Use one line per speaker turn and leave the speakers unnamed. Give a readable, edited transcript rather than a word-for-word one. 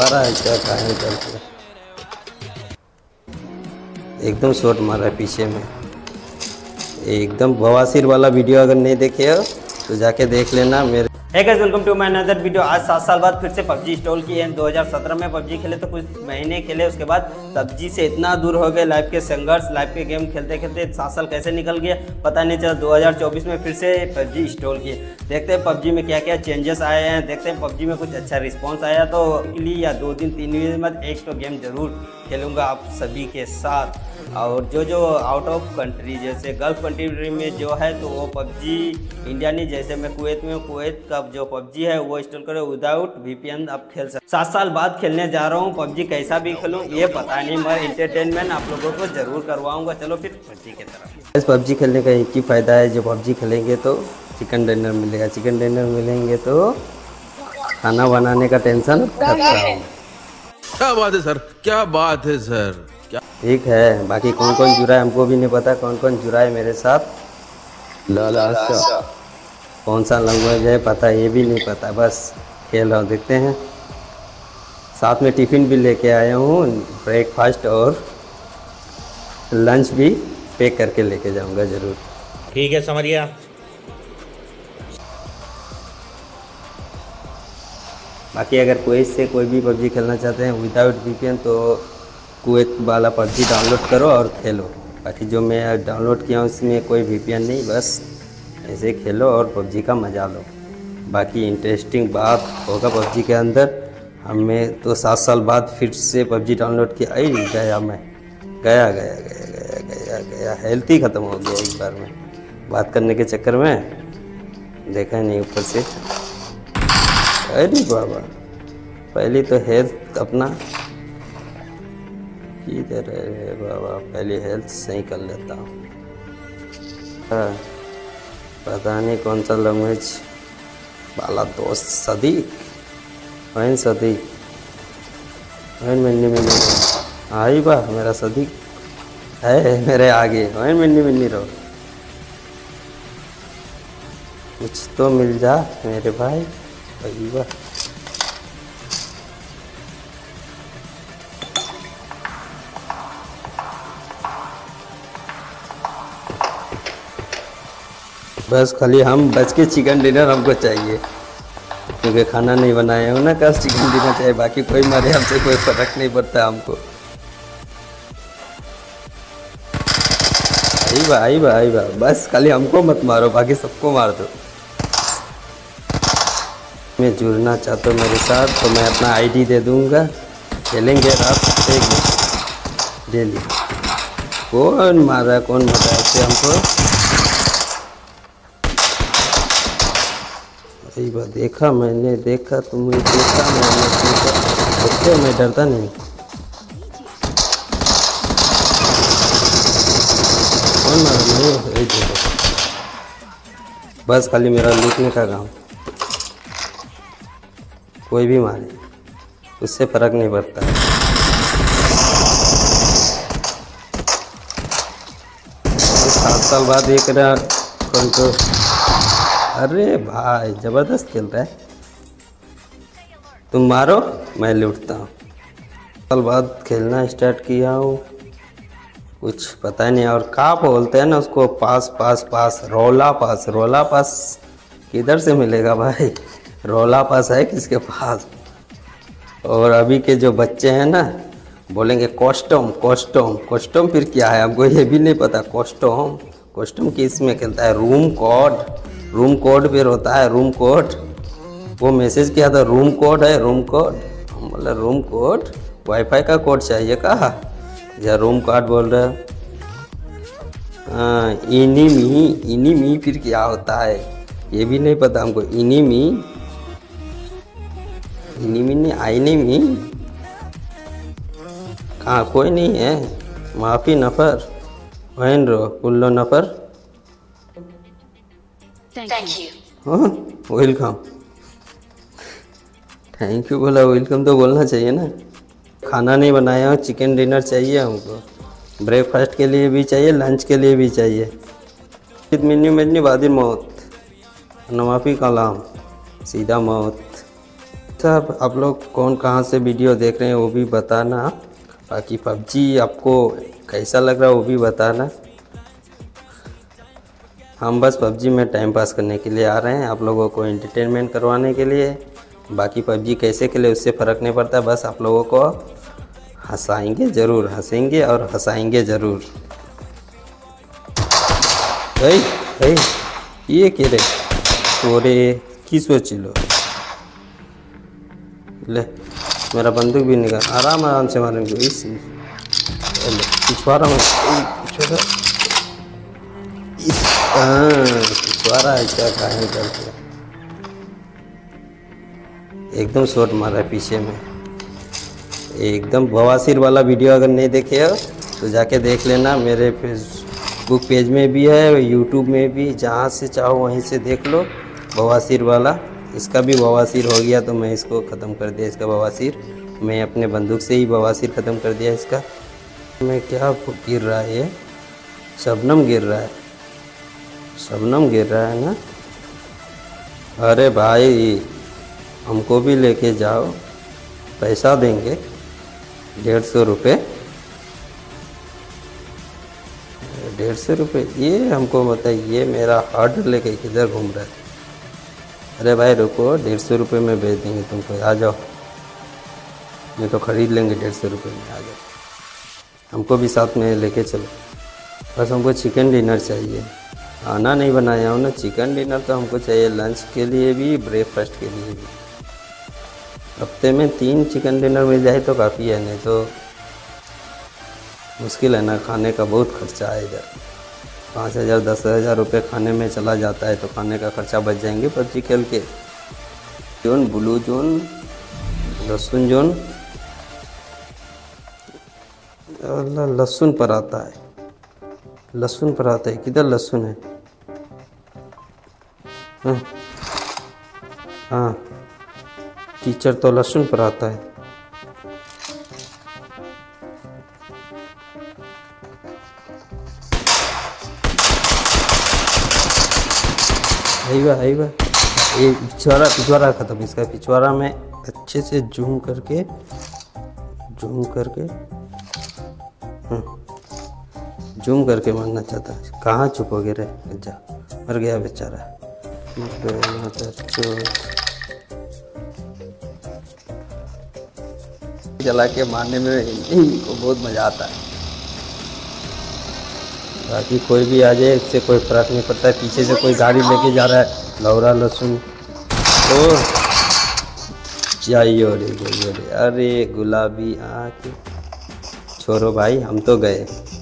रहा है क्या, कहाँ करके एकदम शॉट मारा है पीछे में। एकदम बवासीर वाला वीडियो अगर नहीं देखे हो तो जाके देख लेना मेरे।
Hey guys, welcome to my another video. आज 7 साल बाद फिर से पबजी इंस्टॉल की है। 2017 में पबजी खेले तो कुछ महीने खेले, उसके बाद पबजी से इतना दूर हो गए। लाइफ के संघर्ष, लाइफ के गेम खेलते खेलते 7 साल कैसे निकल गया पता नहीं चला। 2024 में फिर से पबजी इंस्टॉल किए। देखते हैं पबजी में क्या क्या चेंजेस आए हैं। देखते हैं पबजी में कुछ अच्छा रिस्पॉन्स आया तो के लिए या 2 दिन 3 दिन में एक तो गेम जरूर खेलूँगा आप सभी के साथ। और जो आउट ऑफ कंट्री जैसे गल्फ कंट्री में जो है तो वो पबजी इंडिया नहीं, जैसे मैं कुवैत में, कुवैत का जो पबजी है वो इंस्टॉल करो विदाउट वीपीएन आप खेल सकते। 7 साल बाद खेलने जा रहा हूँ पबजी, कैसा भी खेलूँ ये पता नहीं, मैं एंटरटेनमेंट आप लोगों को जरूर करवाऊँगा। चलो फिर पबजी की तरफ।
इस पबजी खेलने का एक ही फ़ायदा है, जो पबजी खेलेंगे तो चिकन डिनर मिलेगा, चिकन डिनर मिलेंगे तो खाना बनाने का टेंशन खत्म।
क्या बात है सर, क्या बात है सर, क्या
ठीक है। बाकी कौन कौन जुड़ा है हमको भी नहीं पता, कौन कौन जुड़ा है मेरे साथ।
लाला
कौन सा लैंग्वेज है पता, ये भी नहीं पता, बस खेल रहा हूँ। देखते हैं। साथ में टिफ़िन भी लेके आया हूँ, ब्रेकफास्ट और लंच भी पैक करके लेके जाऊँगा ज़रूर।
ठीक है, समझ गया।
बाकी अगर कुवैत से कोई भी पबजी खेलना चाहते हैं विदाउट वीपीएन तो कुवैत वाला पबजी डाउनलोड करो और खेलो। बाकी जो मैं डाउनलोड किया हूँ उसमें कोई वीपीएन नहीं, बस ऐसे खेलो और पबजी का मज़ा लो। बाकी इंटरेस्टिंग बात होगा पबजी के अंदर। हमें तो 7 साल बाद फिर से पबजी डाउनलोड किया। आई गया मैं, गया गया गया गया गया गया हेल्थ ही ख़त्म हो गया एक बार में, बात करने के चक्कर में देखा नहीं ऊपर से। अरे बाबा, पहले तो हेल्थ अपना किधर है बाबा, पहले हेल्थ सही कर लेता हूँ। पता नहीं कौन सा लैंग्वेज वाला दोस्त, सदीक वैन सदीक वैन मिन्नी मिन्नी आई बा, मेरा सदीक है मेरे आगे। वैन मिन्नी मिन्नी रहो, कुछ तो मिल जा मेरे भाई। वाह, बस खाली हम बच के चिकन डिनर हमको चाहिए, क्योंकि खाना नहीं बनाए हो ना, कल चिकन डिनर चाहिए। बाकी कोई मरे हमसे कोई फर्क नहीं पड़ता हमको। आई बा, बस खाली हमको मत मारो, बाकी सबको मार दो। मैं जुड़ना चाहता हूँ मेरे साथ तो मैं अपना आईडी दे दूँगा, खेलेंगे रात एक डेली। कौन मारा कौन मारा ऐसे हमको, सही बात। देखा मैंने, देखा तुमने, देखा मैंने, देखा मैं डरता नहीं। कौन मारा नहीं, बस खाली मेरा लूटने का काम, कोई भी मारे उससे फ़र्क नहीं पड़ता है। 7 साल बाद एक कोई तो, अरे भाई ज़बरदस्त खेल रहा है। तुम मारो मैं लूटता हूँ। साल बाद खेलना स्टार्ट किया हूँ, कुछ पता नहीं। और क्या बोलते हैं ना उसको, पास पास पास, रोला पास। रोला पास किधर से मिलेगा भाई, रोला पास है किसके पास। और अभी के जो बच्चे हैं ना बोलेंगे कॉस्ट्यूम कॉस्ट्यूम कॉस्ट्यूम, फिर क्या है हमको ये भी नहीं पता। कॉस्ट्यूम कॉस्ट्यूम किस में खेलता है, रूम कोड फिर होता है रूम कोड। वो मैसेज किया था रूम कोड है, रूम कोड। हम बोला रूम कोड वाईफाई का कोड चाहिए कहा, या रूम कार्ड बोल रहे हैं। हाँ, इनिमी फिर क्या होता है ये भी नहीं पता हमको। इनिमी नहीं, आइनिमी कहाँ, कोई नहीं है। माफ़ी नफ़र वैन रो कुल्लो नफ़र।
Thank you.
हाँ, वेलकम। थैंक यू बोला, वेलकम तो बोलना चाहिए ना। खाना नहीं बनाया हूँ, चिकन डिनर चाहिए हमको। ब्रेकफास्ट के लिए भी चाहिए, लंच के लिए भी चाहिए। मिन्नी मिन्नी बादिर मौत, नवाफी कलाम सीधा मौत। सब आप लोग कौन कहाँ से वीडियो देख रहे हैं वो भी बताना। बाकी पबजी आपको कैसा लग रहा है वो भी बताना। हम बस पबजी में टाइम पास करने के लिए आ रहे हैं, आप लोगों को एंटरटेनमेंट करवाने के लिए। बाकी पबजी कैसे खेले उससे फ़र्क नहीं पड़ता, बस आप लोगों को हंसाएंगे ज़रूर, हंसेंगे और हंसाएंगे ज़रूर। ये क्या रे तोरे की सोचिलो ले, मेरा बंदूक भी निकाल, आराम से मारेंगे। इस पिछवा रहा हूँ, पिछवा रहा है क्या काहे करके, एकदम शॉट मारा है पीछे में। एकदम बवासीर वाला वीडियो अगर नहीं देखे हो तो जाके देख लेना, मेरे फेसबुक पेज में भी है, यूट्यूब में भी, जहाँ से चाहो वहीं से देख लो। बवासीर वाला, इसका भी बवासीर हो गया तो मैं इसको ख़त्म कर दिया, इसका बवासीर मैं अपने बंदूक से ही बवासीर ख़त्म कर दिया इसका। मैं क्या गिर रहा है ये, शबनम गिर रहा है, शबनम गिर रहा है ना। अरे भाई हमको भी लेके जाओ, पैसा देंगे 150 रुपये, 150 रुपये। ये हमको बताइए मेरा हार्ड लेके किधर घूम रहा है। अरे भाई रुको, 150 रुपये में बेच देंगे तुमको, आ जाओ, नहीं तो ख़रीद लेंगे 150 रुपये में, आ जाओ, हमको भी साथ में लेके चलो। बस हमको चिकन डिनर चाहिए, खाना नहीं बनाया हूँ ना, चिकन डिनर तो हमको चाहिए, लंच के लिए भी ब्रेकफास्ट के लिए भी। हफ्ते में 3 चिकन डिनर मिल जाए तो काफ़ी है, नहीं तो मुश्किल है ना, खाने का बहुत खर्चा है इधर। 5,000 10,000 रुपये खाने में चला जाता है, तो खाने का खर्चा बच जाएंगे पबजी खेल के। जोन, ब्लू जोन, लहसुन जोन, लहसुन पर आता है, लहसुन पर आता है, किधर लहसुन है। हाँ टीचर तो लहसुन पर आता है। आइवा ये पिछवाड़ा ख़त्म, इसका पिछवाड़ा में अच्छे से जूम करके मारना चाहता है। कहाँ चुप हो गए रे, जा मर गया बेचारा। जला के मारने में इनको बहुत मज़ा आता है। बाकी कोई भी आ जाए इससे कोई फ़र्क नहीं पड़ता है। पीछे से कोई गाड़ी लेके जा रहा है, लौरा लहसुन तो जाइयो रे, अरे गुलाबी आँख, छोड़ो भाई हम तो गए।